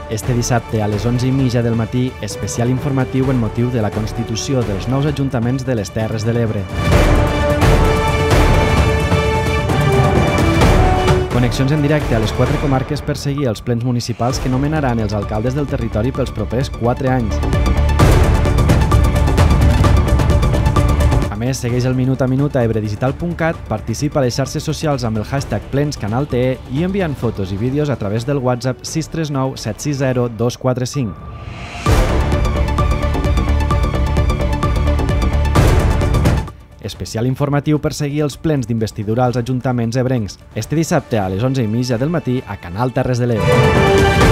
Este dissabte a les 11:30 del matí, especial informatiu en motiu de la constitució dels nous ajuntaments de les Terres de l'Ebre. Connexions en directe a les 4 comarques per seguir els plens municipals que nomenaran els alcaldes del territori pels propers 4 anys. A més, segueix el minut a minut a ebredigital.cat, participa a les xarxes socials amb el hashtag PlensCanalTE i enviant fotos i vídeos a través del WhatsApp 639 760 245. Especial informatiu per seguir els plens d'investidura als ajuntaments ebrencs, este dissabte a les 11:30 del matí a Canal Terres de l'Ebre.